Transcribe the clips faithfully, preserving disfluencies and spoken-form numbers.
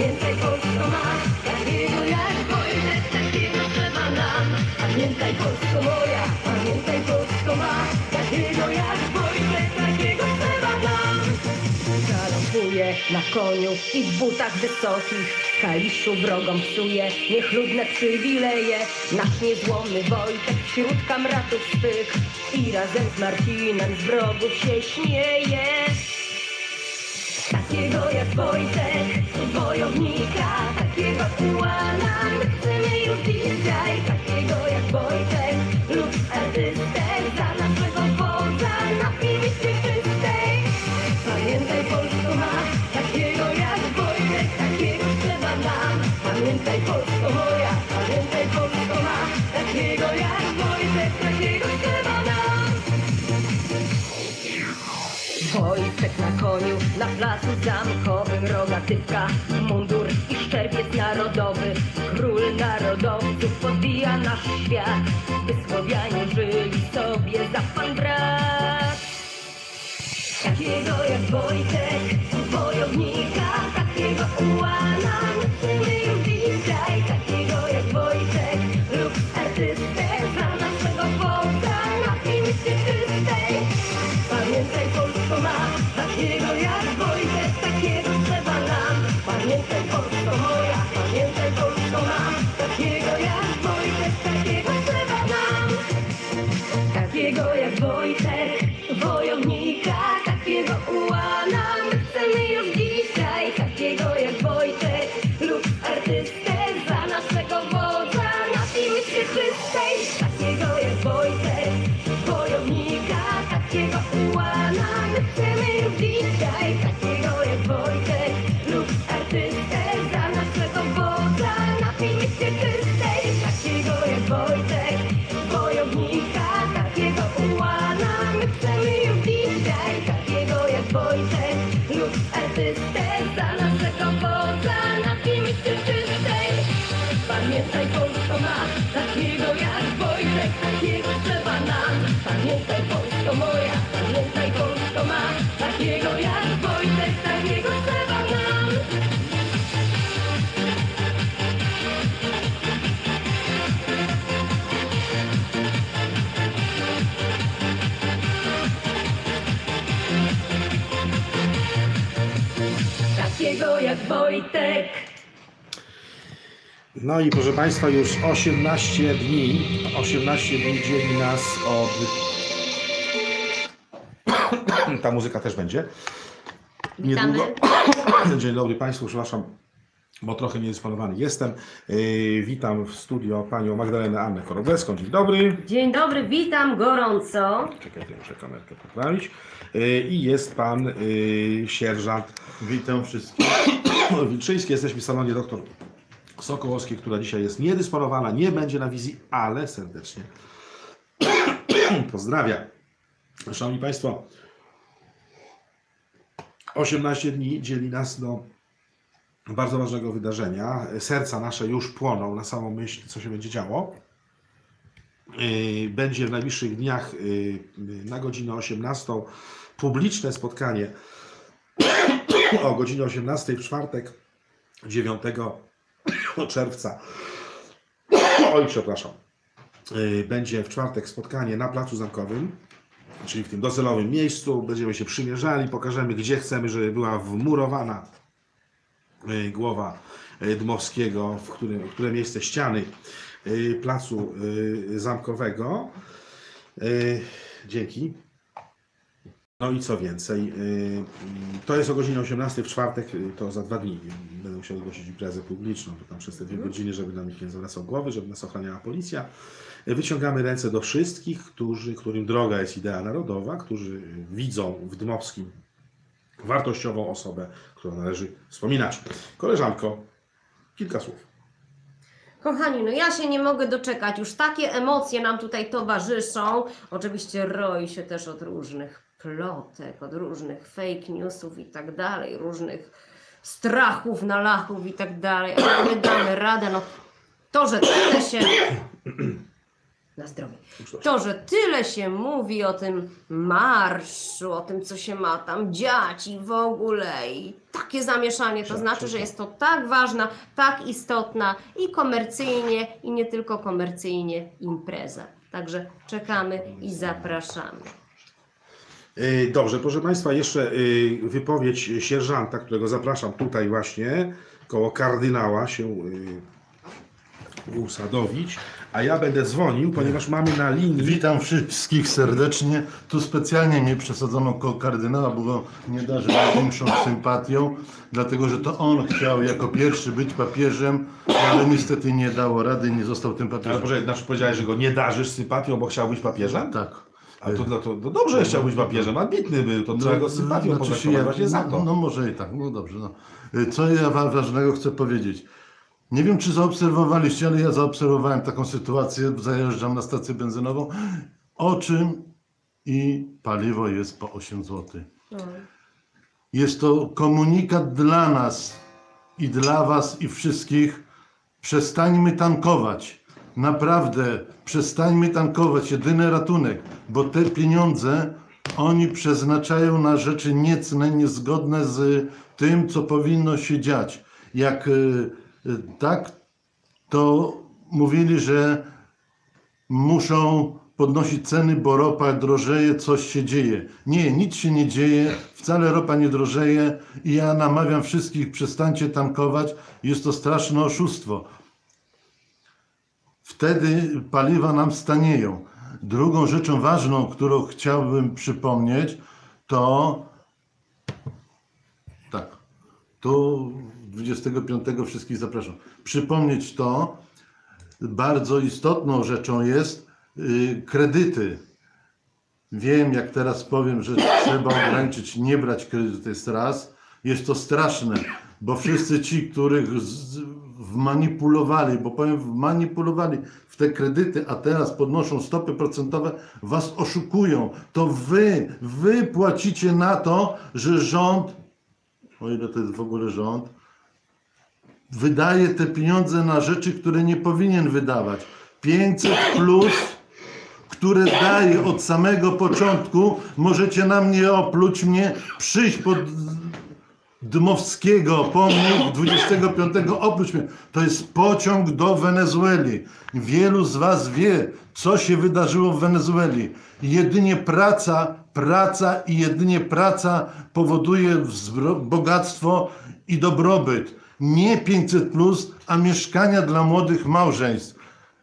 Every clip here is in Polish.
Pamiętaj, Polsko ma takiego jak Wojtek, takiego trzeba nam. Pamiętaj, Polsko moja, pamiętaj, Polsko ma takiego jak Wojtek, takiego trzeba nam. Galopuje na koniu i w butach wysokich, Kaliszu wrogom psuje niechlubne przywileje. Nasz niezłomny Wojtek wśród kamratów swych i razem z Marcinem z wrogów się śmieje. Takiego jak Wojtek, wojownika, takiego ułana, my chcemy już dzisiaj. Takiego jak Wojtek, lub artystę, za naszego wodza napijmy się czystej. Pamiętaj, Polsko ma takiego jak Wojtek, takiego trzeba nam. Pamiętaj, Polsko moja, pamiętaj, Polsko ma takiego jak Wojtek, takiego trzeba nam. Wojtek na koniu, na placu zamkowym, rogatywka, mundur i szczerbiec narodowy. Król narodowców podbija nasz świat, by Słowianie żyli sobie za pan brat. Takiego jak Wojtek, wojownika, takiego ułana, my chcemy już dzisiaj. Takiego jak Wojtek, lub artystę, za naszego wodza napijmy się czystej. Pamiętaj, Polsko ma takiego jak Wojtek, takiego trzeba nam. Pamiętaj, Polsko moja, pamiętaj, Polsko ma takiego jak Wojtek, takiego trzeba nam. Takiego jak Wojtek, wojownika, takiego ułana, my chcemy już dzisiaj. Takiego jak Wojtek, lub artystę, za naszego wodza napijmy się czystej. Takiego jak Wojtek, wojownika, takiego ułana, my chcemy już dzisiaj. Takiego jak Wojtek, lub artystę, za naszego wodza napijmy się czystej. Takiego jak Wojtek, wojownika, takiego ułana, my chcemy już dzisiaj. Takiego jak Wojtek, lub artystę, za naszego wodza napijmy się czystej. Pamiętaj, Polsko ma takiego jak Wojtek, takiego trzeba nam. Pamiętaj, Polsko moja, pamiętaj, Polsko ma takiego jak Wojtek, takiego trzeba nam. Takiego jak Wojtek. No i proszę Państwa, już osiemnaście dni, osiemnaście dni dzieli nas od... Ta muzyka też będzie. Niedługo. Dzień dobry Państwu, przepraszam, bo trochę niedysponowany jestem. Yy, witam w studio panią Magdalenę Annę Choroblecką. Dzień dobry. Dzień dobry, witam gorąco. Czekajcie, muszę kamerkę poprawić. Yy, I jest pan yy, sierżant. Witam wszystkich. Wilczyński. Jesteśmy w salonie doktor Sokołowskiej, która dzisiaj jest niedysponowana, nie będzie na wizji, ale serdecznie pozdrawia. Szanowni Państwo, osiemnaście dni dzieli nas do bardzo ważnego wydarzenia. Serca nasze już płoną na samą myśl, co się będzie działo. Będzie w najbliższych dniach na godzinę osiemnastą publiczne spotkanie o godzinie osiemnastej w czwartek dziewiątego czerwca. Oj, przepraszam. Będzie w czwartek spotkanie na Placu Zamkowym, czyli w tym docelowym miejscu. Będziemy się przymierzali, pokażemy, gdzie chcemy, żeby była wmurowana głowa Dmowskiego, w którym, w które miejsce ściany Placu Zamkowego. Dzięki. No i co więcej, to jest o godzinie osiemnastej w czwartek, to za dwa dni będę musiał zgłosić imprezę publiczną, to tam przez te dwie godziny, żeby nam nikt nie zawracał głowy, żeby nas ochraniała policja. Wyciągamy ręce do wszystkich, którzy, którym droga jest idea narodowa, którzy widzą w Dmowskim wartościową osobę, którą należy wspominać. Koleżanko, kilka słów. Kochani, no ja się nie mogę doczekać, już takie emocje nam tutaj towarzyszą. Oczywiście roi się też od różnych plotek, od różnych fake newsów i tak dalej, różnych strachów, nalachów i tak dalej, ale my damy radę, no to, że tyle się Na zdrowie. Uczciwość. To, że tyle się mówi o tym marszu, o tym, co się ma tam dziać i w ogóle, i takie zamieszanie, to Tak, znaczy, tak, że tak. jest to tak ważna, tak istotna i komercyjnie, i nie tylko komercyjnie impreza. Także czekamy i zapraszamy. Yy, Dobrze, proszę Państwa, jeszcze yy, wypowiedź sierżanta, którego zapraszam tutaj właśnie, koło kardynała się yy, usadowić, a ja będę dzwonił, ponieważ mamy na linii... Witam wszystkich serdecznie. Tu specjalnie mnie przesadzono koło kardynała, bo go nie darzę największą sympatią, dlatego że to on chciał jako pierwszy być papieżem, ale niestety nie dało rady, nie został tym Ale papieżem. może znaczy powiedziałeś, że go nie darzysz sympatią, bo chciał być papieżem? Tak. A to, to, to, to dobrze, że chciał być papieżem, ambitny był, to trzeba go z sympatią Znaczy się potraktować właśnie za to. No, no może i tak, no dobrze. No. Co ja wam ważnego chcę powiedzieć? Nie wiem, czy zaobserwowaliście, ale ja zaobserwowałem taką sytuację, zajeżdżam na stację benzynową, o czym i paliwo jest po osiem złotych. Jest to komunikat dla nas i dla was i wszystkich. Przestańmy tankować. Naprawdę, przestańmy tankować. Jedyny ratunek, bo te pieniądze oni przeznaczają na rzeczy niecne, niezgodne z tym, co powinno się dziać. Jak y, y, tak, to mówili, że muszą podnosić ceny, bo ropa drożeje, coś się dzieje. Nie, nic się nie dzieje, wcale ropa nie drożeje i ja namawiam wszystkich, przestańcie tankować, jest to straszne oszustwo. Wtedy paliwa nam stanieją. Drugą rzeczą ważną, którą chciałbym przypomnieć, to tak, tu dwudziestego piątego wszystkich zapraszam. Przypomnieć to, bardzo istotną rzeczą jest yy, kredyty. Wiem, jak teraz powiem, że trzeba ograniczyć, nie brać kredytu, jest raz. Jest to straszne, bo wszyscy ci, których z, wmanipulowali, bo powiem wmanipulowali w te kredyty, a teraz podnoszą stopy procentowe, was oszukują. To wy, wy płacicie na to, że rząd, o ile to jest w ogóle rząd, wydaje te pieniądze na rzeczy, które nie powinien wydawać. pięćset plus, które daje od samego początku, możecie na mnie opluć mnie, przyjść pod Dmowskiego, pomnik dwudziestego piątego opluć mnie. To jest pociąg do Wenezueli. Wielu z was wie, co się wydarzyło w Wenezueli. Jedynie praca, praca i jedynie praca powoduje wzbro- bogactwo i dobrobyt. Nie pięćset plus, a mieszkania dla młodych małżeństw.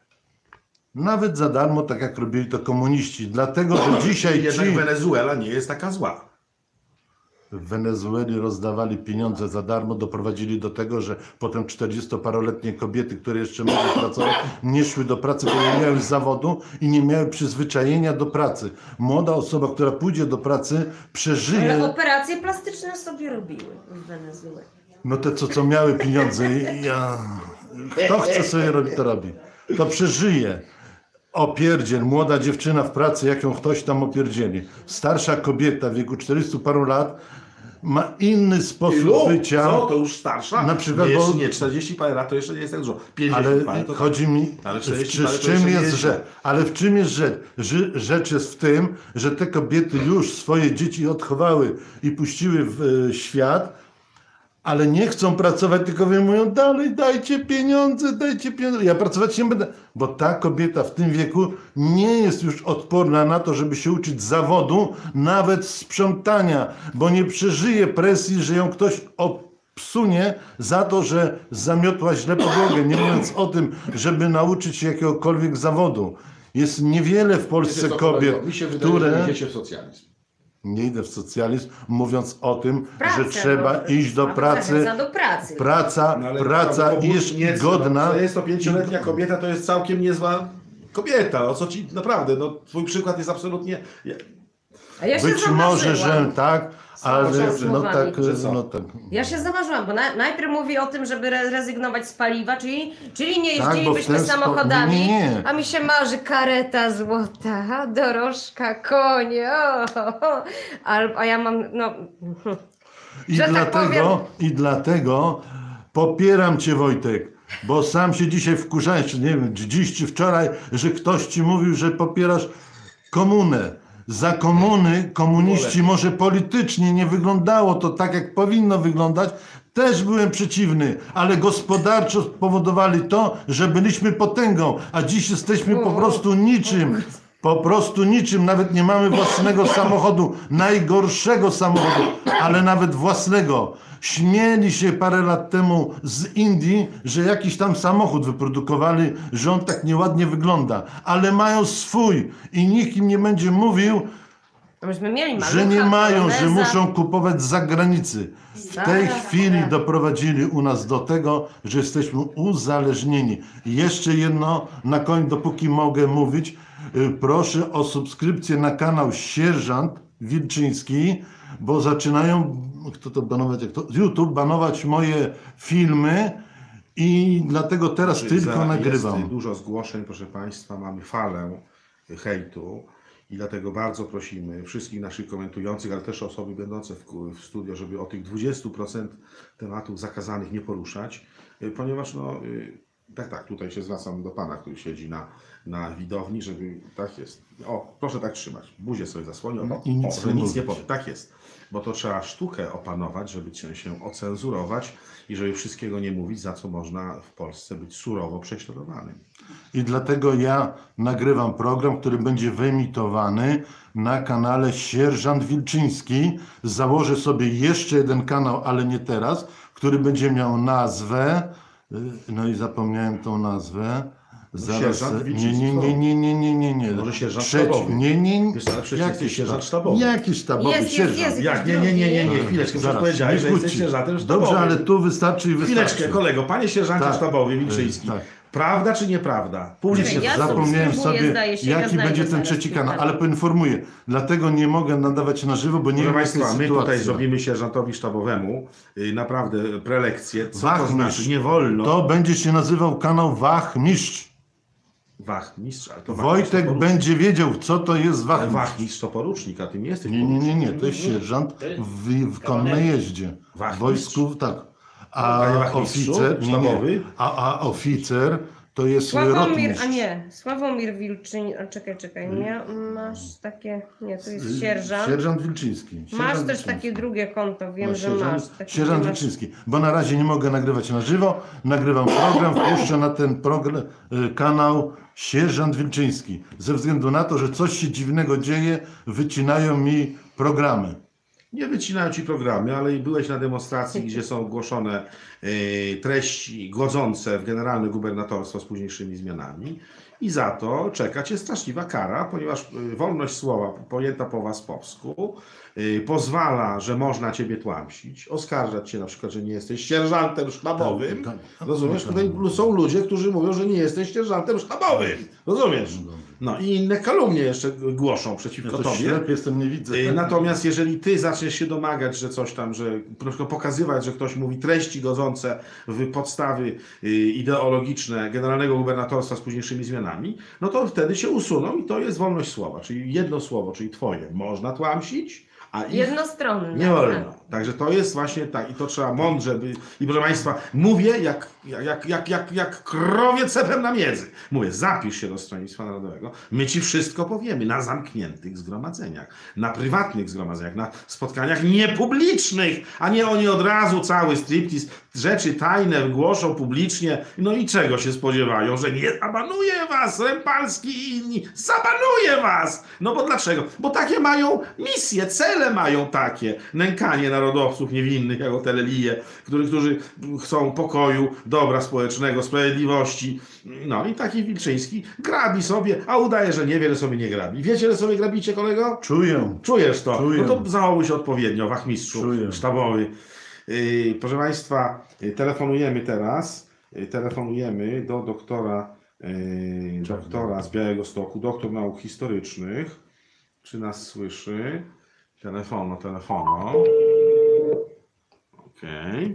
Nawet za darmo, tak jak robili to komuniści. Dlatego, że dzisiaj Jednak ci Wenezuela nie jest taka zła. w Wenezueli rozdawali pieniądze za darmo, doprowadzili do tego, że potem czterdziestoparoletnie kobiety, które jeszcze mogły pracować, nie szły do pracy, bo nie miały zawodu i nie miały przyzwyczajenia do pracy. Młoda osoba, która pójdzie do pracy, przeżyje... Ale operacje plastyczne sobie robiły w Wenezueli. No te, co, co miały pieniądze, i ja... Kto chce sobie robić, to robi. To przeżyje. Opierdziel, młoda dziewczyna w pracy, jak ją ktoś tam opierdzieli. Starsza kobieta w wieku czterystu paru lat ma inny sposób Ilu? bycia. Co, to już starsza? Na przykład, nie, bo- jeszcze nie, czterdzieści parę lat to jeszcze nie jest tak dużo. pięćdziesiąt Ale parę to chodzi mi, Ale w, czterdzieści czy, parę z to czym jeszcze nie jest jest rzecz? źle. Ale w czym jest rzecz? Że, rzecz jest w tym, że te kobiety już swoje dzieci odchowały i puściły w e, świat, ale nie chcą pracować, tylko mówią dalej, dajcie pieniądze, dajcie pieniądze. Ja pracować nie będę, bo ta kobieta w tym wieku nie jest już odporna na to, żeby się uczyć zawodu, nawet sprzątania, bo nie przeżyje presji, że ją ktoś obsunie za to, że zamiotła źle podłogę, nie mówiąc o tym, żeby nauczyć się jakiegokolwiek zawodu. Jest niewiele w Polsce Wiecie co, kobiet, kolego? Mi się wydaje, które... że idziecie w socjalizm. Nie idę w socjalizm, mówiąc o tym, Pracę, że trzeba bo- iść do a pracy. zachęca do pracy. Praca, No ale praca to- to jest nie, godna. No, czterdziestopięcioletnia kobieta to jest całkiem niezła kobieta. O co ci naprawdę? No, twój przykład jest absolutnie. A ja się Być może, zamarzyłam. że tak, ale no słowami. tak, Że co? no tak. Ja się zamarzyłam, bo na, najpierw mówi o tym, żeby re, rezygnować z paliwa, czyli, czyli nie Tak, bo w jeździlibyśmy ten spo- samochodami, nie, nie. a mi się marzy kareta złota, dorożka, konie, o, o, o. A, a ja mam, no... I że tak dlatego, powiem- i dlatego popieram cię, Wojtek. Bo sam się dzisiaj wkurzałeś, czy nie wiem, czy dziś czy wczoraj, że ktoś ci mówił, że popierasz komunę. Za komuny komuniści może politycznie nie wyglądało to tak, jak powinno wyglądać. Też byłem przeciwny, ale gospodarczo spowodowali to, że byliśmy potęgą, a dziś jesteśmy po prostu niczym. Po prostu niczym. Nawet nie mamy własnego samochodu, najgorszego samochodu, ale nawet własnego. Śmieli się parę lat temu z Indii, że jakiś tam samochód wyprodukowali, że on tak nieładnie wygląda, ale mają swój i nikt im nie będzie mówił, Myśmy mieli malucha, że nie mają, że poloneza. muszą kupować z zagranicy. W tej Zaraz, chwili zaraz. doprowadzili u nas do tego, że jesteśmy uzależnieni. I jeszcze jedno na koniec, dopóki mogę mówić, y, proszę o subskrypcję na kanał Sierżant Wilczyński, bo zaczynają, kto to banować, jak to, YouTube banować moje filmy i dlatego teraz Znaczy, tylko za- nagrywam. Jest dużo zgłoszeń, proszę Państwa, mamy falę hejtu i dlatego bardzo prosimy wszystkich naszych komentujących, ale też osoby będące w, w studio, żeby o tych dwudziestu procent tematów zakazanych nie poruszać, y, ponieważ no, y, tak, tak, tutaj się zwracam do Pana, który siedzi na, na widowni, żeby, tak jest, o, proszę tak trzymać, buzię sobie zasłonił, o, I nic o, że nie nic nie mówić. powie, tak jest, bo to trzeba sztukę opanować, żeby się się ocenzurować i żeby wszystkiego nie mówić, za co można w Polsce być surowo prześladowanym. I dlatego ja nagrywam program, który będzie wyemitowany na kanale Sierżant Wilczyński. Założę sobie jeszcze jeden kanał, ale nie teraz, który będzie miał nazwę, y, no i zapomniałem tą nazwę. Sierżant nie, Wilczyński. nie, nie, nie, nie, nie, nie, nie. Może sierżant Trzeci- sztabowy. Nie, nie, Wiesz, ale przecież jakiś jesteś sierżant sztab- sztabowy. Jakiś sztabowy, Jest, jest, sierżant. jest. Jak? Nie, nie, nie, nie, nie, chwileczkę, przecież powiedziałeś, że jesteś kłóćcie. sierżantem sztabowym. Dobrze, ale tu wystarczy i wystarczy. Chwileczkę, kolego, panie sierżancie Tak. sztabowy Wilczyński, Tak. prawda czy nieprawda? Publicznie Ja Zapomniałem subskrybuję, sobie, zdaje się, ja jaki znajdę będzie ten zaraz trzeci kilka. kanał, ale poinformuję. Dlatego nie mogę nadawać na żywo, bo nie Proszę wiem, jaka jest Państwa, my tutaj sytuacja. zrobimy sierżantowi sztabowemu y, naprawdę prelekcję, co to Wachmistrz. znaczy, nie wolno. To będzie się nazywał kanał Wachmistrz. Wachmistrz, ale to Wojtek wachmistrz to będzie wiedział, co to jest porucznik. wachmistrz. Wachmistrz to porucznik, a ty nie jesteś Nie, nie, nie, nie, porucznikiem. to jest sierżant w, w konnej jeździe. W Wachmistrz? wojsku, tak. A A nie wachmistrzu? oficer, nie, nie. Sztabowy? A, a oficer to jest Sławomir, rotmistrz. a nie, Sławomir Wilczyń, a czekaj, czekaj, Mia, masz takie, nie, to jest sierżant. Sierżant Wilczyński. Masz Sierżant też Wilczyński. takie drugie konto, wiem, No, że masz. sierżant, Takie, sierżant masz- Wilczyński, bo na razie nie mogę nagrywać na żywo, nagrywam program, wpuszczę na ten program, y, kanał Sierżant Wilczyński, ze względu na to, że coś się dziwnego dzieje, wycinają mi programy. Nie wycinają ci programy, ale byłeś na demonstracji, gdzie są ogłoszone y, treści godzące w generalne gubernatorstwo z późniejszymi zmianami i za to czeka cię straszliwa kara, ponieważ y, wolność słowa pojęta po waspowsku y, pozwala, że można ciebie tłamsić, oskarżać cię na przykład, że nie jesteś sierżantem sztabowym. Tak, tak. Rozumiesz? Tutaj są ludzie, którzy mówią, że nie jesteś sierżantem sztabowym. Rozumiesz? No i inne kalumnie jeszcze głoszą przeciwko Ja to tobie. ślep jestem, nie widzę. Y, Natomiast jeżeli ty zaczniesz się domagać, że coś tam, że na przykład pokazywać, że ktoś mówi treści godzące w podstawy y, ideologiczne generalnego gubernatorstwa z późniejszymi zmianami, no to wtedy się usuną i to jest wolność słowa, czyli jedno słowo, czyli twoje. Można tłamsić, a ich Jednostronne. nie wolno. Także to jest właśnie tak i to trzeba mądrze by... I proszę Państwa, mówię jak, jak, jak, jak, jak krowie cepem na miedzy. Mówię, zapisz się do Stronnictwa Narodowego, my Ci wszystko powiemy na zamkniętych zgromadzeniach, na prywatnych zgromadzeniach, na spotkaniach niepublicznych, a nie oni od razu cały striptease, rzeczy tajne głoszą publicznie, no i czego się spodziewają, że nie zabanuje Was Rempalski i inni, zabanuje Was! No bo dlaczego? Bo takie mają misje, cele mają takie, nękanie narodowców niewinnych, jak o Telelije, którzy, którzy chcą pokoju, dobra społecznego, sprawiedliwości. No i taki Wilczyński grabi sobie, a udaje, że nie wie, że sobie nie grabi. Wiecie, że sobie grabicie, kolego? Czuję. Czujesz to? Czuję. No to zachowuj się odpowiednio, wachmistrzu Czuję. sztabowy. Yy, proszę Państwa, yy, telefonujemy teraz, yy, telefonujemy do doktora, yy, doktora z Białegostoku, doktor nauk historycznych. Czy nas słyszy? Telefono, telefono. Okej.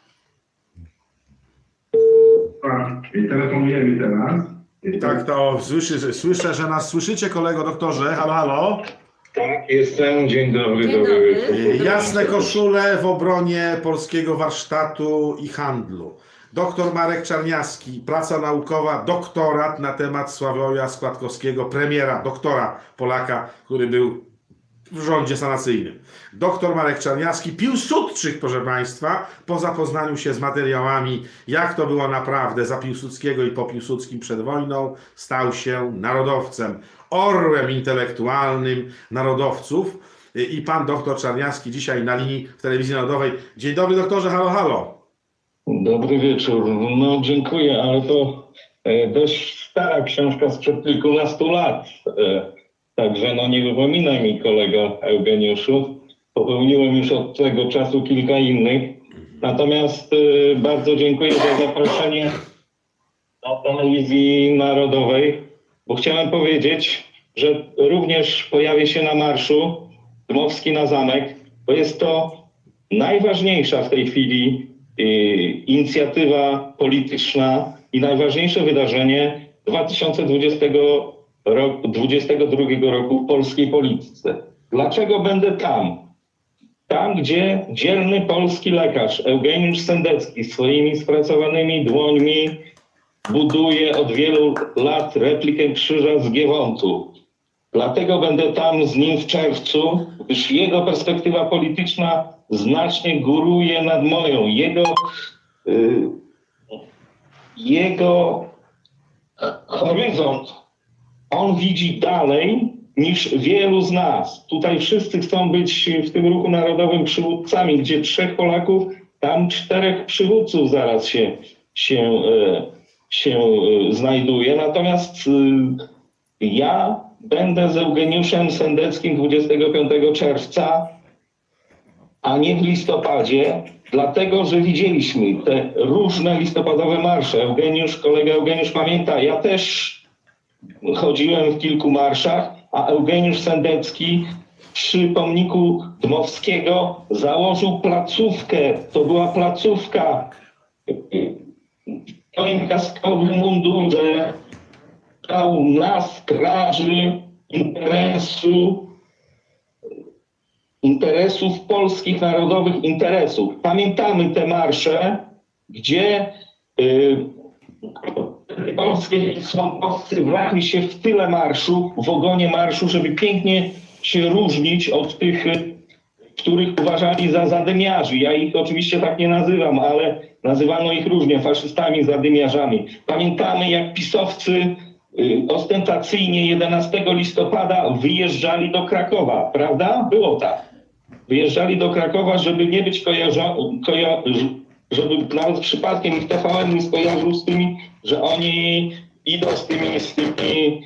I telefonujemy teraz. Tak, to słyszy, słyszę, że nas słyszycie, kolego doktorze. Halo, halo. Tak, jestem. Dzień dobry, Dzień dobry dobry. wieczór. Yy, Jasne koszule w obronie polskiego warsztatu i handlu. Doktor Marek Czarniawski, praca naukowa, doktorat na temat Sławoja Składkowskiego, premiera, doktora Polaka, który był w rządzie sanacyjnym. Doktor Marek Czarniawski, Piłsudczyk, proszę Państwa, po zapoznaniu się z materiałami, jak to było naprawdę za Piłsudskiego i po Piłsudskim przed wojną, stał się narodowcem, orłem intelektualnym narodowców. I pan doktor Czarniawski dzisiaj na linii w Telewizji Narodowej. Dzień dobry doktorze, halo, halo. Dobry wieczór. No dziękuję, ale to e, dość stara książka sprzed kilkunastu lat. E, także no nie wypominaj mi, kolego Eugeniuszu. Popełniłem już od tego czasu kilka innych. Natomiast e, bardzo dziękuję za zaproszenie do Telewizji Narodowej, bo chciałem powiedzieć, że również pojawię się na marszu Dmowski na zamek, bo jest to najważniejsza w tej chwili y, inicjatywa polityczna i najważniejsze wydarzenie dwa tysiące dwudziestego drugiego roku w polskiej polityce. Dlaczego będę tam? Tam, gdzie dzielny polski lekarz Eugeniusz Sendecki swoimi spracowanymi dłońmi buduje od wielu lat replikę krzyża z Giewontu. Dlatego będę tam z nim w czerwcu, gdyż jego perspektywa polityczna znacznie góruje nad moją. Jego, y, jego horyzont, on widzi dalej niż wielu z nas. Tutaj wszyscy chcą być w tym ruchu narodowym przywódcami, gdzie trzech Polaków, tam czterech przywódców zaraz się, się, y, się y, znajduje. Natomiast y, ja będę z Eugeniuszem Sendeckim dwudziestego piątego czerwca, a nie w listopadzie, dlatego że widzieliśmy te różne listopadowe marsze. Eugeniusz, kolega Eugeniusz pamięta, ja też chodziłem w kilku marszach, a Eugeniusz Sendecki przy pomniku Dmowskiego założył placówkę. To była placówka w swoim kaskowym mundurze, stał na straży interesu, interesów polskich, narodowych interesów. Pamiętamy te marsze, gdzie y, polskie członkowcy wlali się w tyle marszu, w ogonie marszu, żeby pięknie się różnić od tych, których uważali za zadymiarzy. Ja ich oczywiście tak nie nazywam, ale nazywano ich różnie, faszystami, zadymiarzami. Pamiętamy, jak pisowcy ostentacyjnie jedenastego listopada wyjeżdżali do Krakowa, prawda? Było tak. Wyjeżdżali do Krakowa, żeby nie być kojarzą, koja, żeby nawet przypadkiem ich T V N nie skojarzył z tymi, że oni idą z tymi, z tymi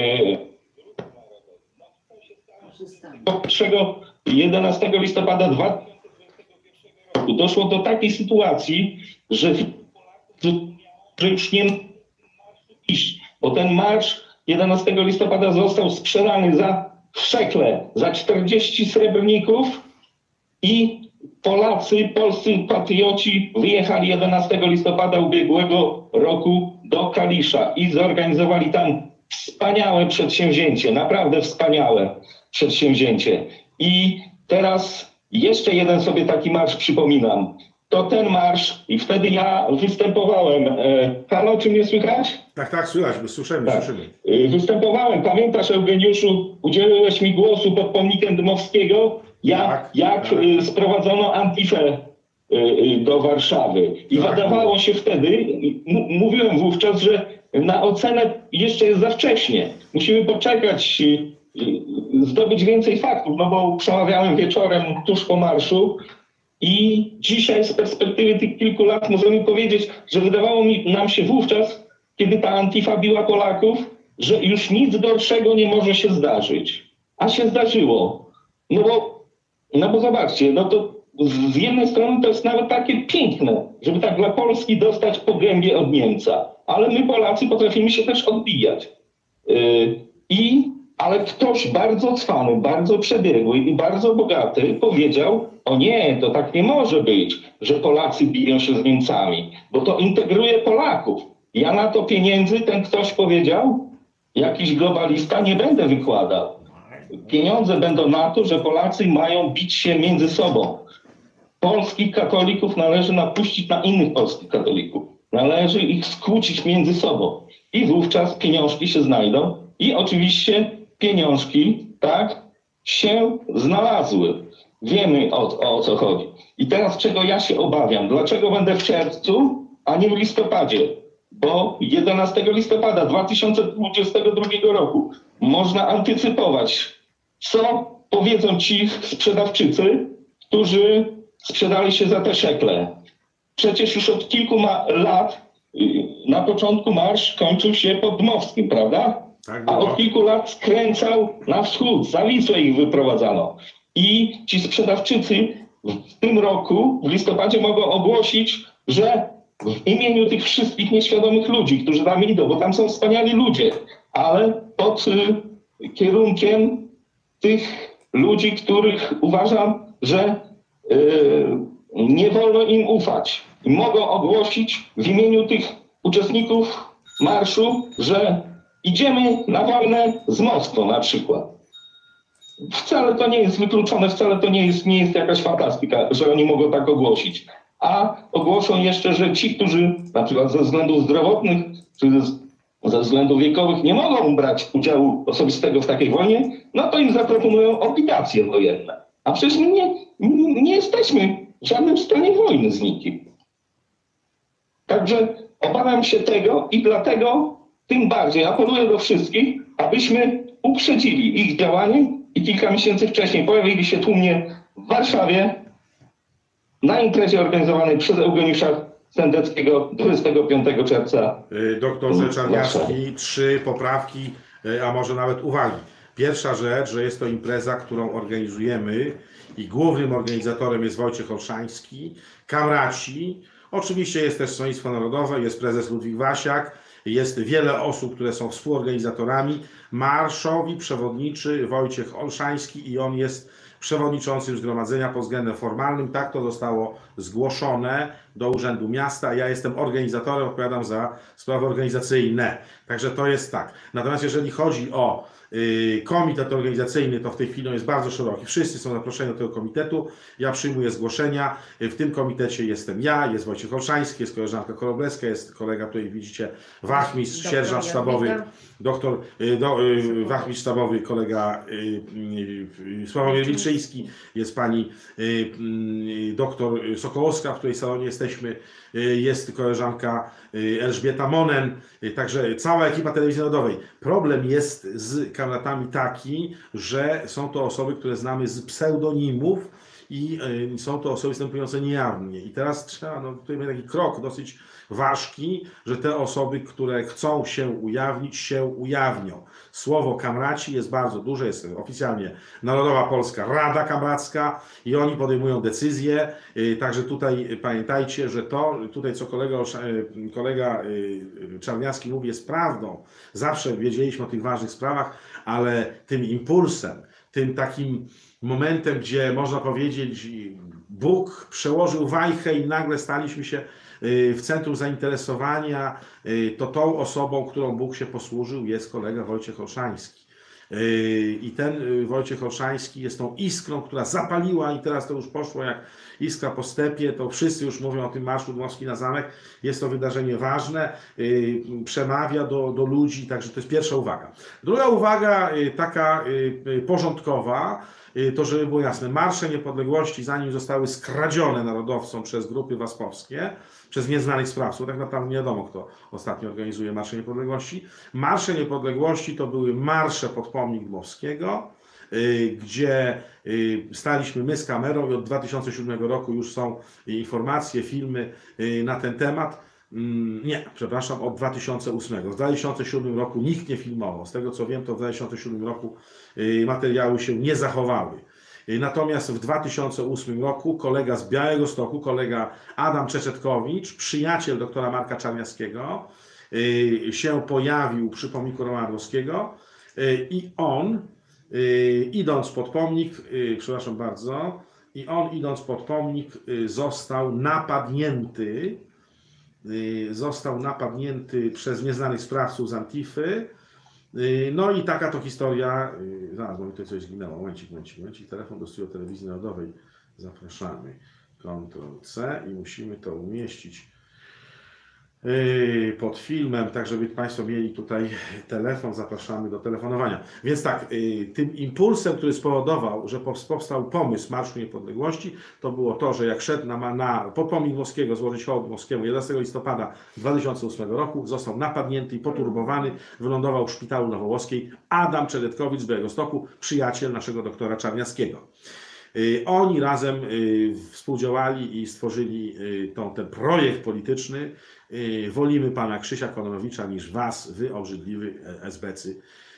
yy, jedenastego listopada dwa tysiące dwudziestego pierwszego roku doszło do takiej sytuacji, że, że już nie iść, bo ten marsz jedenastego listopada został sprzedany za szekle, za czterdzieści srebrników i Polacy, polscy patrioci wyjechali jedenastego listopada ubiegłego roku do Kalisza i zorganizowali tam wspaniałe przedsięwzięcie, naprawdę wspaniałe przedsięwzięcie. I teraz jeszcze jeden sobie taki marsz przypominam. To ten marsz i wtedy ja występowałem. E, halo, czy mnie słychać? Tak, tak, słychać, bo słyszymy, tak. słyszymy. E, występowałem, pamiętasz, Eugeniuszu, udzieliłeś mi głosu pod pomnikiem Dmowskiego, jak, tak, jak tak. E, sprowadzono Antifę e, e, do Warszawy. I tak. wydawało się wtedy, m- mówiłem wówczas, że na ocenę jeszcze jest za wcześnie. Musimy poczekać, e, e, zdobyć więcej faktów, no bo przemawiałem wieczorem tuż po marszu. I dzisiaj z perspektywy tych kilku lat możemy powiedzieć, że wydawało mi, nam się wówczas, kiedy ta Antifa biła Polaków, że już nic gorszego nie może się zdarzyć. A się zdarzyło. No bo, no bo zobaczcie, no to z jednej strony to jest nawet takie piękne, żeby tak dla Polski dostać po gębie od Niemca. Ale my Polacy potrafimy się też odbijać. Yy, I ale ktoś bardzo cwany, bardzo przebiegły i bardzo bogaty powiedział, o nie, to tak nie może być, że Polacy biją się z Niemcami, bo to integruje Polaków. Ja na to pieniędzy, ten ktoś powiedział, jakiś globalista, nie będę wykładał. Pieniądze będą na to, że Polacy mają bić się między sobą. Polskich katolików należy napuścić na innych polskich katolików. należy ich skłócić między sobą. I wówczas pieniążki się znajdą i oczywiście pieniążki, tak, się znalazły. Wiemy o, o co chodzi. I teraz czego ja się obawiam? Dlaczego będę w czerwcu, a nie w listopadzie? Bo jedenastego listopada dwa tysiące dwudziestego drugiego roku można antycypować, co powiedzą ci sprzedawczycy, którzy sprzedali się za te szekle. Przecież już od kilku ma lat na początku marsz kończył się pod Dmowskim, prawda? Tak A było. od kilku lat skręcał na wschód, za Wisłę ich wyprowadzano. I ci sprzedawczycy w tym roku, w listopadzie, mogą ogłosić, że w imieniu tych wszystkich nieświadomych ludzi, którzy tam idą, bo tam są wspaniali ludzie, ale pod y, kierunkiem tych ludzi, których uważam, że y, nie wolno im ufać. I mogą ogłosić w imieniu tych uczestników marszu, że idziemy na wojnę z Moskwą na przykład. Wcale to nie jest wykluczone, wcale to nie jest, nie jest jakaś fantastyka, że oni mogą tak ogłosić. A ogłoszą jeszcze, że ci, którzy na przykład ze względów zdrowotnych czy ze względów wiekowych nie mogą brać udziału osobistego w takiej wojnie, no to im zaproponują obligacje wojenne. A przecież my nie, nie jesteśmy w żadnym stanie wojny z nikim. Także obawiam się tego i dlatego tym bardziej apeluję do wszystkich, abyśmy uprzedzili ich działanie i kilka miesięcy wcześniej pojawili się tłumnie w Warszawie na imprezie organizowanej przez Eugeniusza Sendeckiego dwudziestego piątego czerwca. Doktorze Czarniawski, trzy poprawki, a może nawet uwagi. Pierwsza rzecz, że jest to impreza, którą organizujemy i głównym organizatorem jest Wojciech Olszański, kamraci. Oczywiście jest też Stronnictwo Narodowe, jest prezes Ludwik Wasiak, jest wiele osób, które są współorganizatorami. Marszowi przewodniczy Wojciech Olszański i on jest przewodniczącym zgromadzenia pod względem formalnym. Tak to zostało zgłoszone do Urzędu Miasta. Ja jestem organizatorem, odpowiadam za sprawy organizacyjne. Także to jest tak. Natomiast jeżeli chodzi o y, komitet organizacyjny, to w tej chwili on jest bardzo szeroki. Wszyscy są zaproszeni do tego komitetu. Ja przyjmuję zgłoszenia. W tym komitecie jestem ja, jest Wojciech Olszański, jest koleżanka Korobleska, jest kolega, tutaj widzicie, wachmistrz, sierżant sztabowy, doktor, y, do, y, wachmistrz sztabowy, kolega y, y, y, Sławomir Wilczyński, jest pani y, y, doktor Sokołowska, w której salonie jesteśmy, y, jest koleżanka y, Elżbieta Monen, y, także cała ekipa Telewizji Narodowej. Problem jest z kamratami taki, że są to osoby, które znamy z pseudonimów i y, są to osoby występujące niejawnie. I teraz trzeba, no tutaj będzie taki krok dosyć ważki, że te osoby, które chcą się ujawnić, się ujawnią. Słowo kamraci jest bardzo duże, jest oficjalnie Narodowa Polska Rada Kamracka i oni podejmują decyzje. Także tutaj pamiętajcie, że to, tutaj co kolega, kolega Czarniawski mówi, jest prawdą. Zawsze wiedzieliśmy o tych ważnych sprawach, ale tym impulsem, tym takim momentem, gdzie można powiedzieć, Bóg przełożył wajchę i nagle staliśmy się w centrum zainteresowania, to tą osobą, którą Bóg się posłużył, jest kolega Wojciech Olszański. I ten Wojciech Olszański jest tą iskrą, która zapaliła i teraz to już poszło jak iskra po stepie, to wszyscy już mówią o tym Marszu Dmowski na Zamek. Jest to wydarzenie ważne, przemawia do, do ludzi, także to jest pierwsza uwaga. Druga uwaga, taka porządkowa, to żeby było jasne, Marsze Niepodległości, zanim zostały skradzione narodowcom przez grupy waspowskie, przez nieznanych sprawców, tak naprawdę nie wiadomo, kto ostatnio organizuje Marsze Niepodległości. Marsze Niepodległości to były marsze pod pomnik Dmowskiego, gdzie staliśmy my z kamerą i od dwa tysiące siódmego roku już są informacje, filmy na ten temat. Nie, przepraszam, od dwa tysiące ósmego. W dwa tysiące siódmym roku nikt nie filmował. Z tego co wiem, to w dwa tysiące siódmym roku materiały się nie zachowały. Natomiast w dwa tysiące ósmym roku kolega z Białegostoku, kolega Adam Czeczetkowicz, przyjaciel doktora Marka Czarniawskiego, się pojawił przy pomniku Romana Dmowskiego i on, idąc pod pomnik, przepraszam bardzo, i on idąc pod pomnik został napadnięty, został napadnięty przez nieznanych sprawców z Antify. No i taka to historia, zaraz, bo mi tutaj coś zginęło, momencik, momencik, momencik, telefon do studia Telewizji Narodowej, zapraszamy, kontrol C i musimy to umieścić yy, pod filmem, tak żeby Państwo mieli tutaj telefon, zapraszamy do telefonowania. Więc tak, yy, tym impulsem, który spowodował, że powstał pomysł Marszu Niepodległości, to było to, że jak szedł na, na pod pomnik Moskiego, złożyć hołd Moskiemu jedenastego listopada dwa tysiące ósmego roku, został napadnięty i poturbowany, wylądował w szpitalu na Wołoskiej Adam Czeretkowicz z Białegostoku, przyjaciel naszego doktora Czarniackiego. Oni razem współdziałali i stworzyli tą, ten projekt polityczny. Wolimy pana Krzysia Kononowicza niż was, wy obrzydliwi esbecy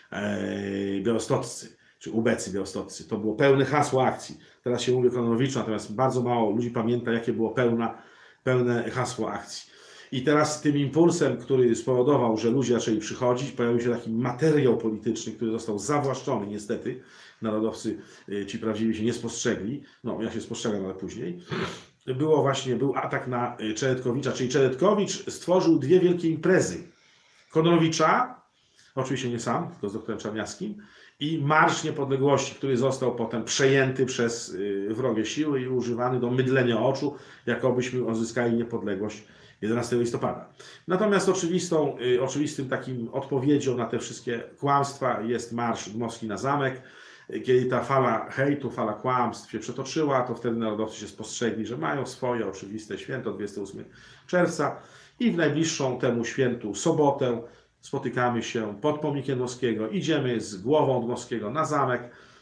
białostoccy, czy ubecy białostoccy. To było pełne hasło akcji. Teraz się mówi Kononowiczu, natomiast bardzo mało ludzi pamięta, jakie było pełna, pełne hasło akcji. I teraz tym impulsem, który spowodował, że ludzie zaczęli przychodzić, pojawił się taki materiał polityczny, który został zawłaszczony niestety. Narodowcy ci prawdziwi się nie spostrzegli, no ja się spostrzegam, ale później. Było właśnie, był atak na Czeretkowicza, czyli Czeretkowicz stworzył dwie wielkie imprezy. Kononowicza, oczywiście nie sam, tylko z doktorem Czarniackim, i Marsz Niepodległości, który został potem przejęty przez wrogie siły i używany do mydlenia oczu, jakobyśmy odzyskali niepodległość jedenastego listopada. Natomiast oczywistą, oczywistym takim odpowiedzią na te wszystkie kłamstwa jest Marsz Dmowski na Zamek. Kiedy ta fala hejtu, fala kłamstw się przetoczyła, to wtedy narodowcy się spostrzegli, że mają swoje oczywiste święto dwudziestego ósmego czerwca i w najbliższą temu świętu sobotę spotykamy się pod pomnikiem Dmowskiego, idziemy z głową Dmowskiego na zamek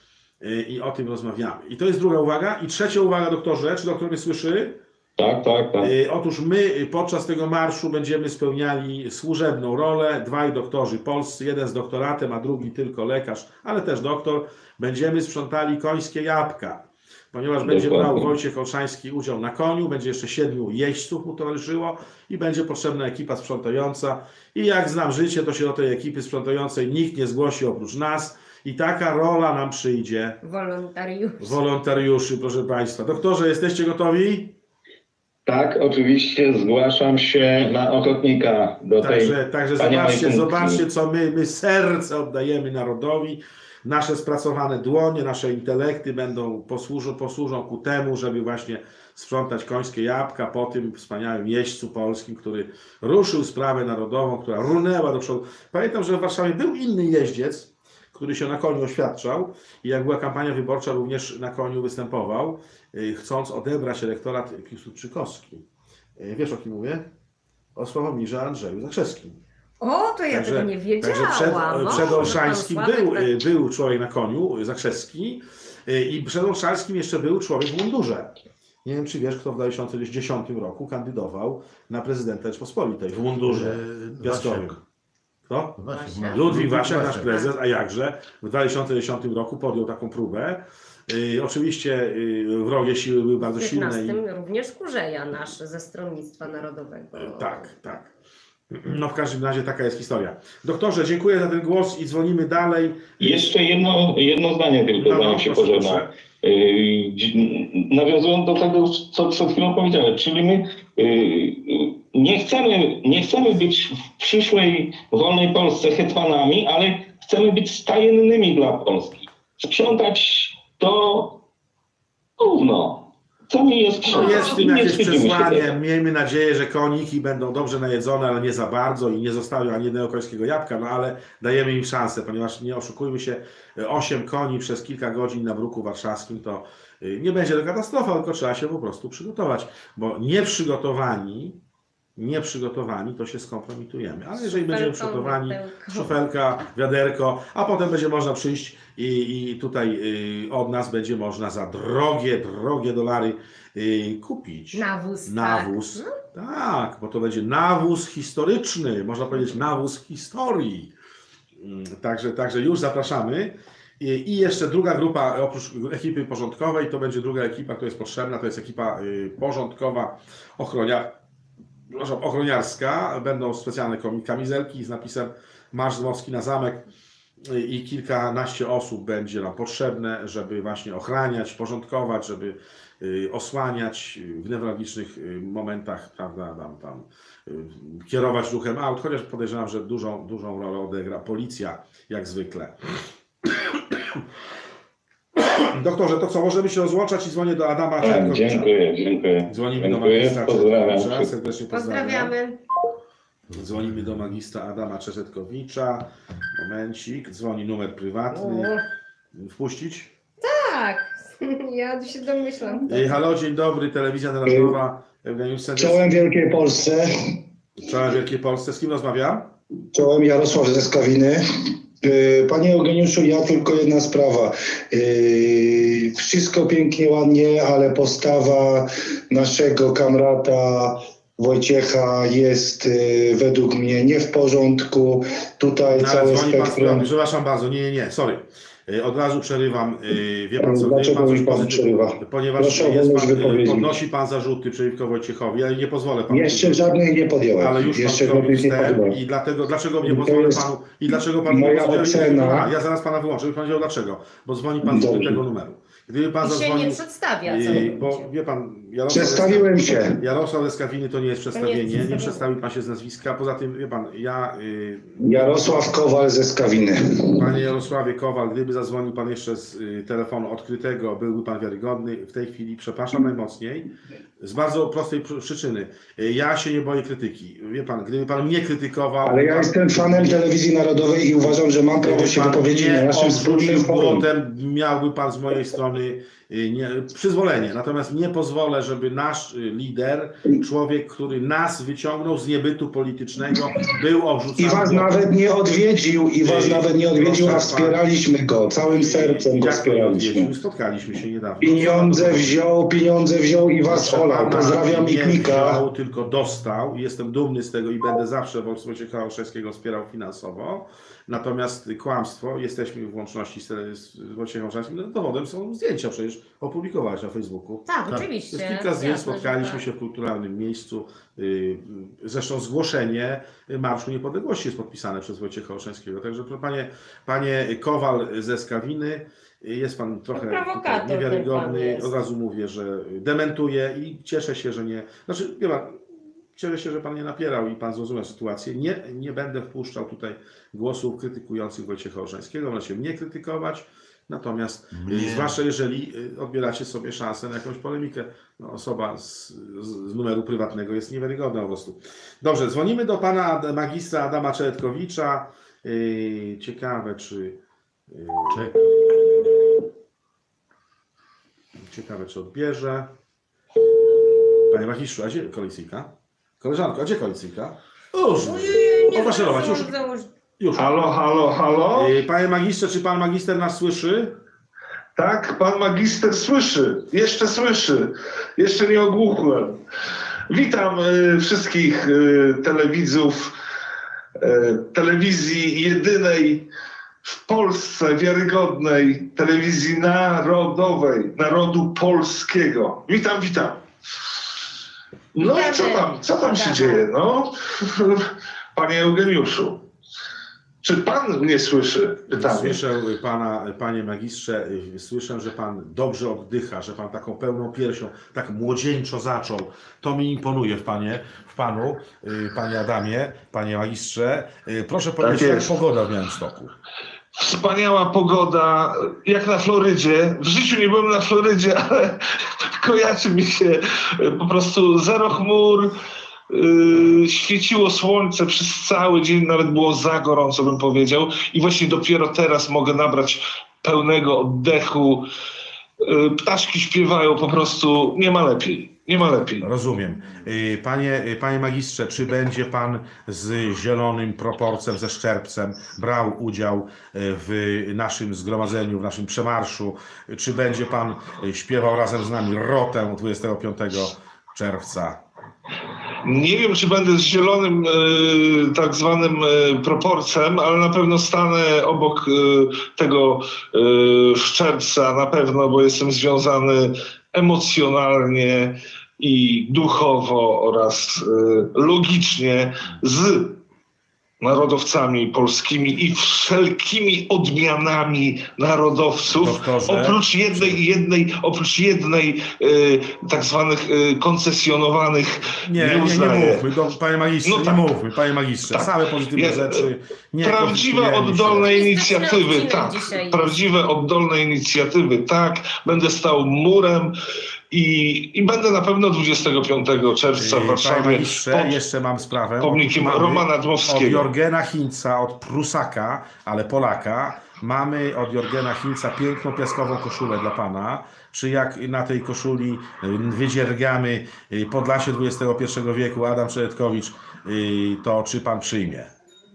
i o tym rozmawiamy. I to jest druga uwaga. I trzecia uwaga, doktorze, czy doktor mnie słyszy? Tak, tak, tak. Otóż my podczas tego marszu będziemy spełniali służebną rolę. Dwaj doktorzy polscy, jeden z doktoratem, a drugi tylko lekarz, ale też doktor. Będziemy sprzątali końskie jabłka, ponieważ będzie brał Wojciech Olszański udział na koniu, będzie jeszcze siedmiu jeźdźców mu towarzyszyło i będzie potrzebna ekipa sprzątająca. I jak znam życie, to się do tej ekipy sprzątającej nikt nie zgłosi oprócz nas. I taka rola nam przyjdzie. Wolontariuszy. Wolontariuszy, proszę Państwa. Doktorze, jesteście gotowi? Tak, oczywiście zgłaszam się na ochotnika do tej Także, także zobaczcie, zobaczcie, co my, my serce oddajemy narodowi. Nasze spracowane dłonie, nasze intelekty będą posłużą, posłużą ku temu, żeby właśnie sprzątać końskie jabłka po tym wspaniałym jeźdźcu polskim, który ruszył sprawę narodową, która runęła do przodu. Pamiętam, że w Warszawie był inny jeździec, który się na koniu oświadczał i jak była kampania wyborcza, również na koniu występował, chcąc odebrać elektorat Piłsudczykowski. Wiesz, o kim mówię? O Sławomirze Andrzeju Zakrzewskim. O, to ja Także, tego nie wiedziałam. także przed, No, przed Olszańskim pan był, Sławek tak... był człowiek na koniu, Zakrzewski, i przed Olszańskim jeszcze był człowiek w mundurze. Nie wiem, czy wiesz, kto w dwa tysiące dziesiątym roku kandydował na prezydenta Rzeczypospolitej w mundurze piaskowym. Kto? Wasiek. Ludwik Wasiek, nasz prezes, a jakże, w dwa tysiące dziesiątym roku podjął taką próbę. Yy, oczywiście yy, wrogie siły były bardzo silne. W piętnastym i... również Kurzeja nasz ze Stronnictwa Narodowego. Yy, tak, tak. No w każdym razie taka jest historia. Doktorze, dziękuję za ten głos i dzwonimy dalej. Jeszcze jedno, jedno zdanie tylko, no, zanim się pożegna. Nawiązując do tego, co przed chwilą powiedziałem, czyli my yy, nie chcemy, nie chcemy być w przyszłej wolnej Polsce hetmanami, ale chcemy być stajennymi dla Polski. Sprzątać to gówno. Co mi jest No jest w tym nie jakieś wstydzimy się przesłanie. tego. Miejmy nadzieję, że koniki będą dobrze najedzone, ale nie za bardzo i nie zostawią ani jednego końskiego jabłka, no ale dajemy im szansę, ponieważ nie oszukujmy się, osiem koni przez kilka godzin na bruku warszawskim to nie będzie to katastrofa, tylko trzeba się po prostu przygotować, bo nieprzygotowani, nieprzygotowani to się skompromitujemy, ale jeżeli będziemy przygotowani, szufelka, wiaderko, a potem będzie można przyjść i, i tutaj y, od nas będzie można za drogie, drogie dolary y, kupić Nawóz. nawóz. Tak. Tak, bo to będzie nawóz historyczny, można powiedzieć nawóz historii. Także, także już zapraszamy. I, I jeszcze druga grupa, oprócz ekipy porządkowej, to będzie druga ekipa, która jest potrzebna, to jest ekipa y, porządkowa, ochronia, ochroniarska. Będą specjalne kamizelki z napisem Marsz Dmowski na Zamek i kilkanaście osób będzie nam potrzebne, żeby właśnie ochraniać, porządkować, żeby osłaniać w newralgicznych momentach, prawda, tam, tam kierować ruchem aut, chociaż podejrzewam, że dużą, dużą rolę odegra policja, jak zwykle. Doktorze, to co, możemy się rozłączać i dzwonię do Adama Tak, Czeretkowicza. dziękuję, dziękuję. Dzwonimy dziękuję, do pozdrawiam. Serdecznie pozdrawiam. Pozdrawiamy. Dzwonimy do magistra Adama Czeretkowicza. Momencik. Dzwoni numer prywatny. Wpuścić? Tak, ja się domyślam. Ej, halo, dzień dobry, Telewizja Narodowa. Eugeniusz Senders. Czołem Wielkiej Polsce. Czołem Wielkiej Polsce. Z kim rozmawiam? Czołem Jarosław ze Skawiny. Panie Eugeniuszu, ja tylko jedna sprawa. Wszystko pięknie, ładnie, ale postawa naszego kamrata Wojciecha jest według mnie nie w porządku. Tutaj No, całe dzwoni pan spektrum... z przepraszam bardzo, nie, nie, nie, sorry. Od razu przerywam. Wie pan co, Dlaczego pan coś mi pan pozytyw... przerywa? Ponieważ Proszę o jest wolność pan, wypowiedzi. podnosi pan zarzuty przeciwko Wojciechowi, ale nie pozwolę panu. Jeszcze żadnych nie podjąłem. Ale już Jeszcze pan żadnych nie wstęp podjąłem. i dlatego, dlaczego nie To pozwolę jest panu i dlaczego pan moja nie ocena. A, ja zaraz pana wyłączę, by pan wiedział dlaczego, bo dzwoni pan z Dobrze. tego numeru. Gdyby pan I się zadzwonił, nie przedstawia, co i- wy bo mówicie. wie pan, Jarosław Przedstawiłem ze Skawiny- się. Jarosław ze Skawiny to nie jest przedstawienie, nie, przedstawienie. przedstawił pan się z nazwiska, poza tym wie pan, ja, y, Jarosław Kowal ze Skawiny. panie Jarosławie Kowal, gdyby zadzwonił pan jeszcze z y, telefonu odkrytego, byłby pan wiarygodny. W tej chwili przepraszam najmocniej, z bardzo prostej przy- przyczyny. Y, Ja się nie boję krytyki. Wie pan, gdyby pan mnie krytykował... Ale ja jestem fanem Telewizji Narodowej i uważam, że mam prawo Gdyby się pan wypowiedzieć nie na naszym wspólnym obrzucił forum. błotem, miałby pan z mojej strony y, nie, przyzwolenie. Natomiast nie pozwolę, żeby nasz y, lider, człowiek, który nas wyciągnął z niebytu politycznego, był obrzucany. I was błotem. nawet nie odwiedził, i was Ej, nawet nie odwiedził, proszę a wspieraliśmy go, całym sercem go Jak to nie wspieraliśmy. odwiedził? Spotkaliśmy się niedawno. Pieniądze wziął, pieniądze wziął i was Proszę olał. pana, Pozdrawiam nie Miknika. wziął, tylko dostał. Jestem dumny z tego i będę zawsze Wojciecha Olszewskiego wspierał finansowo. Natomiast kłamstwo, jesteśmy w łączności z, z Wojciechem Olszewskim, no, dowodem są zdjęcia, przecież opublikowałeś na Facebooku. Tak, To oczywiście. jest kilka zdjęć, Jasne, że spotkaliśmy tak. się w kulturalnym miejscu. Yy, Zresztą zgłoszenie Marszu Niepodległości jest podpisane przez Wojciecha Olszewskiego. Także panie, panie Kowal ze Skawiny, jest pan trochę prowokator tutaj niewiarygodny. ten pan jest. Od razu mówię, że dementuję i cieszę się, że nie... Znaczy, wie pan, cieszę się, że pan nie napierał i pan zrozumiał sytuację. Nie, nie będę wpuszczał tutaj głosów krytykujących Wojciecha Olszańskiego. Możecie mnie krytykować. Natomiast Mnie. zwłaszcza jeżeli odbieracie sobie szansę na jakąś polemikę, no, osoba z, z, z numeru prywatnego jest niewiarygodna po prostu. Dobrze, dzwonimy do pana magistra Adama Czeretkowicza. Yy, ciekawe, czy yy, Czekaj. ciekawe, czy odbierze. Panie magistrzu, a gdzie koalicyjka? Koleżanko, a gdzie koalicyjka? Już! Nie, O, proszę robić, już. założ- Już. Halo, halo, halo? Yy, Panie magistrze, czy pan magister nas słyszy? Tak, pan magister słyszy. Jeszcze słyszy. Jeszcze nie ogłuchłem. Witam y, wszystkich y, telewidzów y, telewizji jedynej w Polsce, wiarygodnej telewizji narodowej, narodu polskiego. Witam, witam. No i co tam, co tam się dzieje? No, panie Eugeniuszu, czy pan mnie słyszy? Pytanie. Słyszę pana, panie magistrze, słyszę, że pan dobrze oddycha, że pan taką pełną piersią, tak młodzieńczo zaczął. To mi imponuje w panie, w panu, panie Adamie, panie magistrze. Proszę powiedzieć, jak jest. pogoda w Białymstoku? Wspaniała pogoda, jak na Florydzie. W życiu nie byłem na Florydzie, ale kojarzy mi się po prostu zero chmur, yy, świeciło słońce przez cały dzień, nawet było za gorąco, bym powiedział. I właśnie dopiero teraz mogę nabrać pełnego oddechu. Yy, ptaszki śpiewają, po prostu nie ma lepiej. Nie ma lepiej. Rozumiem. Panie, panie magistrze, czy będzie pan z zielonym proporcem, ze Szczerbcem brał udział w naszym zgromadzeniu, w naszym przemarszu? Czy będzie pan śpiewał razem z nami rotę dwudziestego piątego czerwca? Nie wiem, czy będę z zielonym e, tak zwanym e, proporcem, ale na pewno stanę obok e, tego e, Szczerbca, na pewno, bo jestem związany emocjonalnie i duchowo oraz e, logicznie z narodowcami polskimi i wszelkimi odmianami narodowców, Doktorze. oprócz jednej, jednej, oprócz jednej e, tak zwanych e, koncesjonowanych, Nie, nie, nie uznaję. mówmy, do, panie magistrze, No nie tak. mówmy, panie magistrze, Tak. same pozytywne Ja- rzeczy. Nie Prawdziwe konfliktujemy się. oddolne Optymistyczny inicjatywy, odcinek tak. dzisiaj jest. Prawdziwe oddolne inicjatywy, tak. Będę stał murem i, i będę na pewno dwudziestego piątego czerwca w Panie Warszawie magistrze, pod jeszcze mam sprawę. pomnikiem Mamy Romana od Dmowskiego. Jorgena Hinca, od Prusaka, ale Polaka. Mamy od Jorgena Hinca piękną piaskową koszulę dla pana. Czy jak na tej koszuli wydziergamy Podlasie dwudziestego pierwszego wieku, Adam Czeretkowicz, to czy pan przyjmie?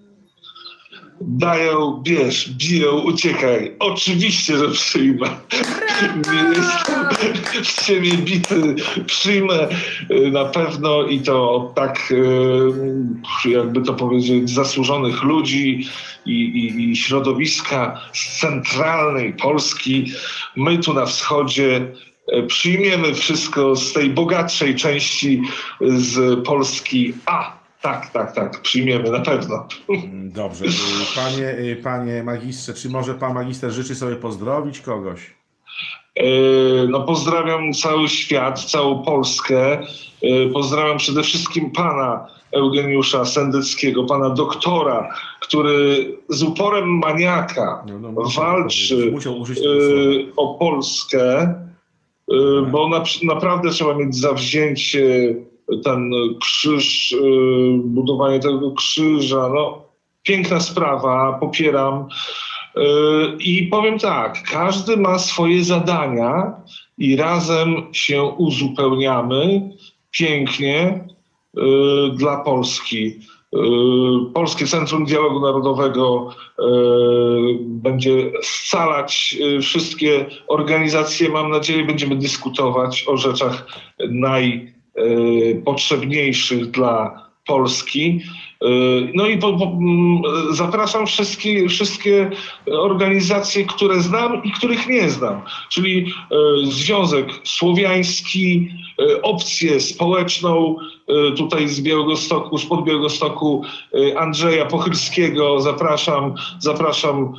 Dają, bierz, biją, uciekaj. Oczywiście, że przyjmę. Nie jestem w ciemię bity. Przyjmę na pewno i to od tak, jakby to powiedzieć, zasłużonych ludzi i, i, i środowiska z centralnej Polski. My tu na wschodzie przyjmiemy wszystko z tej bogatszej części z Polski. A Tak, tak, tak, przyjmiemy na pewno. Dobrze. Panie, panie magistrze, czy może pan magister życzy sobie pozdrowić kogoś? No pozdrawiam cały świat, całą Polskę. Pozdrawiam przede wszystkim pana Eugeniusza Sendeckiego, pana doktora, który z uporem maniaka no, no, musiał walczy musiał użyć o Polskę, bo na, naprawdę trzeba mieć zawzięcie, ten krzyż, budowanie tego krzyża, no piękna sprawa, popieram. I powiem tak, każdy ma swoje zadania i razem się uzupełniamy pięknie dla Polski. Polskie Centrum Dialogu Narodowego będzie scalać wszystkie organizacje. Mam nadzieję, będziemy dyskutować o rzeczach najpotrzebniejszych dla Polski. No i po, po, zapraszam wszystkie, wszystkie organizacje, które znam i których nie znam, czyli Związek Słowiański, opcję społeczną tutaj z Białegostoku, spod Białegostoku, Andrzeja Pochylskiego, zapraszam, zapraszam,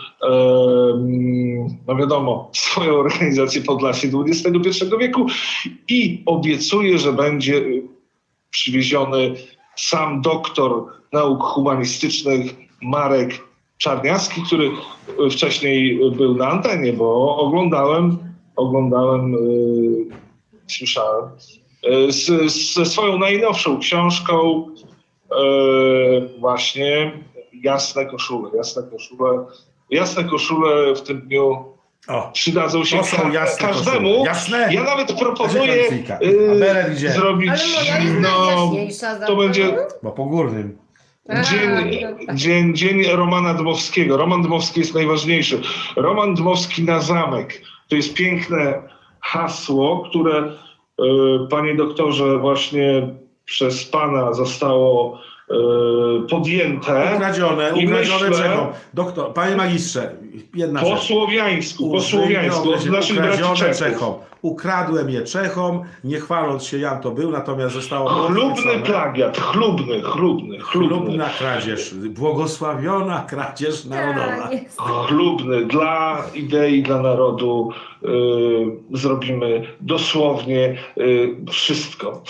no wiadomo, swoją organizację Podlasie dwudziestego pierwszego wieku i obiecuję, że będzie przywieziony sam doktor nauk humanistycznych Marek Czarniawski, który wcześniej był na antenie, bo oglądałem, oglądałem, yy, słyszałem, yy, z, ze swoją najnowszą książką yy, właśnie Jasne koszule, jasne koszule, jasne koszule w tym dniu O, przydadzą się to są ka- jasne każdemu. koszule. Jasne? Ja nawet proponuję Yy, A Beret gdzie? zrobić, Ale moja jest no, najjaśniejsza za to będzie Bo po górnym. A, dzień, no tak. dzień, dzień Romana Dmowskiego. Roman Dmowski jest najważniejszy. Roman Dmowski na zamek. To jest piękne hasło, które, y, panie doktorze, właśnie przez pana zostało y, podjęte. Ukradzione, I ukradzione myślę- Czechom. Doktor, panie magistrze, jedna Po rzecz. słowiańsku, po słowiańsku, od naszych braci Ukradzione Czechów. Czechom. Ukradłem je Czechom, nie chwaląc się, Jan to był, natomiast zostało Chlubny podpisane. plagiat, chlubny, chlubny, chlubny. Chlubna kradzież, błogosławiona kradzież narodowa. Tak, jest. Chlubny dla idei, dla narodu. y, zrobimy dosłownie y, wszystko.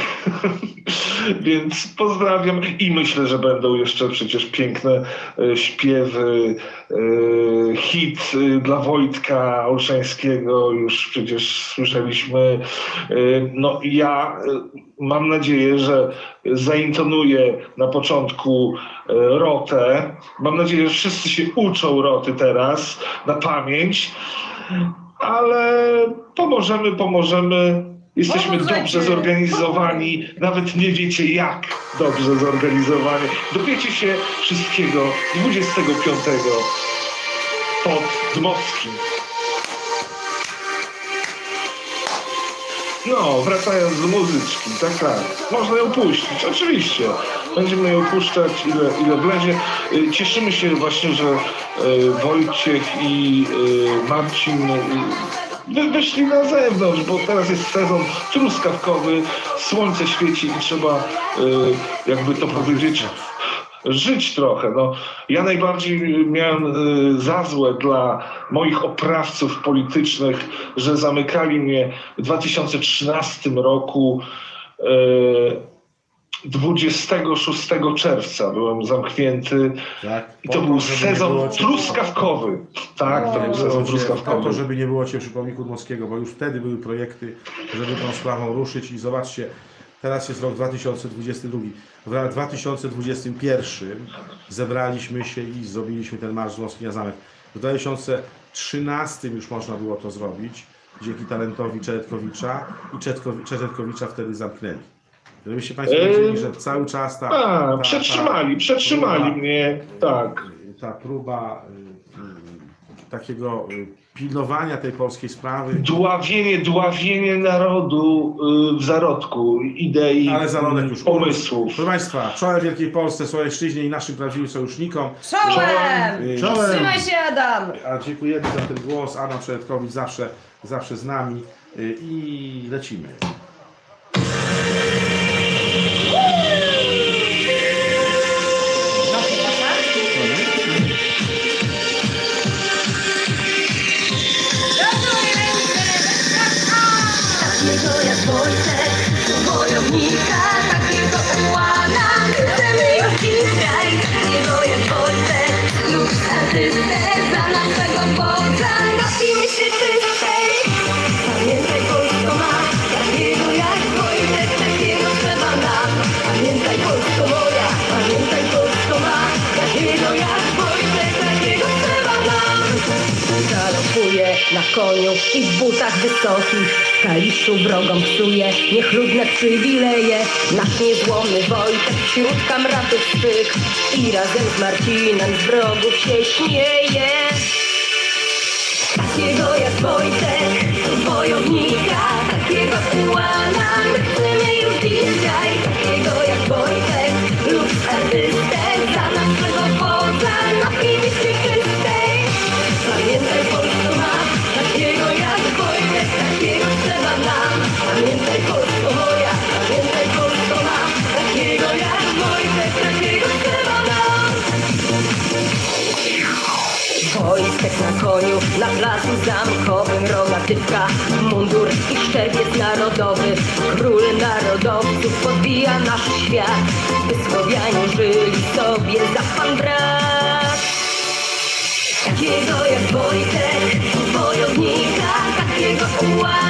Więc pozdrawiam i myślę, że będą jeszcze przecież piękne y, śpiewy, y, hit y, dla Wojtka Olszańskiego, już przecież słyszeliśmy. Y, no i ja y, mam nadzieję, że zaintonuję na początku y, rotę. Mam nadzieję, że wszyscy się uczą roty teraz na pamięć. Ale pomożemy, pomożemy. Jesteśmy Pomożecie. dobrze zorganizowani. Nawet nie wiecie jak dobrze zorganizowani. Dowiecie się wszystkiego dwudziestego piątego pod Dmowskim. No, wracając do muzyczki, tak, tak. Można ją puścić, oczywiście. Będziemy ją puszczać, ile, ile wlezie. Y, Cieszymy się właśnie, że y, Wojciech i y, Marcin y, wy, wyszli na zewnątrz, bo teraz jest sezon truskawkowy, słońce świeci i trzeba, y, jakby to powiedzieć, żyć trochę. No, ja najbardziej miałem y, za złe dla moich oprawców politycznych, że zamykali mnie w dwa tysiące trzynastym roku y, dwudziestego szóstego czerwca byłem zamknięty. Tak? I to Po był żeby nie sezon było cię- truskawkowy. Tak, to Nie był było sezon cię- truskawkowy. Po to, żeby nie było cię przy pomniku Dmowskiego, bo już wtedy były projekty, żeby tą sprawą ruszyć i zobaczcie, teraz jest rok dwa tysiące dwudziesty drugi. W dwa tysiące dwudziestym pierwszym zebraliśmy się i zrobiliśmy ten marsz z Dmowski na zamek. W dwa tysiące trzynastym już można było to zrobić, dzięki talentowi Czeretkowicza i Czetkowi- Czeretkowicza wtedy zamknęli. Żebyście Państwo Eee, wiedzieli, że cały czas ta... A, ta, przetrzymali, przetrzymali próba- mnie, tak. ta próba y, y, takiego y, pilnowania tej polskiej sprawy, Dławienie, dławienie narodu y, w zarodku idei, ale zarodek już pomysłów. Proszę Państwa, czołem Wielkiej Polsce, Słowieńszczyźnie i naszym prawdziwym sojusznikom. Czołem! Y, Czołem! Trzymaj się, Adam! A dziękujemy za ten głos. Adam Czeretkowicz zawsze, zawsze z nami y, i lecimy. Takiego jak Wojtek, wojownika, takiego ułana. Chcemy już dzisiaj, takiego jak Wojtek, lub artystę za naszego wodza. Napijmy się czystej. Pamiętaj, Polsko ma takiego jak Wojtek, takiego trzeba nam. Pamiętaj, Polsko moja, pamiętaj, Polsko ma takiego jak Wojtek, takiego trzeba nam. Galopuje na koniu i w butach wysokich, kaliszu wrogom psuje niechlubne przywileje. Nasz niezłomny Wojtek wśród kamratów swych i razem z Marcinem z wrogów się śmieje. Takiego jak Wojtek, wojownika, takiego ułana. My chcemy już dzisiaj, takiego jak Wojtek, lub artystę za naszego wodza. Napijmy się czystej. Pamiętaj, Polsko ma takiego jak Wojtek, takiego trzeba nam. Pamiętaj, Polsko moja, pamiętaj, Polsko ma takiego jak Wojtek, takiego trzeba nam. Wojtek na koniu, na placu zamkowym, rogatywka, mundur i szczerbiec narodowy. Król narodowców podbija nasz świat, by Słowianie żyli sobie za pan brat. Takiego jak Wojtek, wojownika, takiego ułana.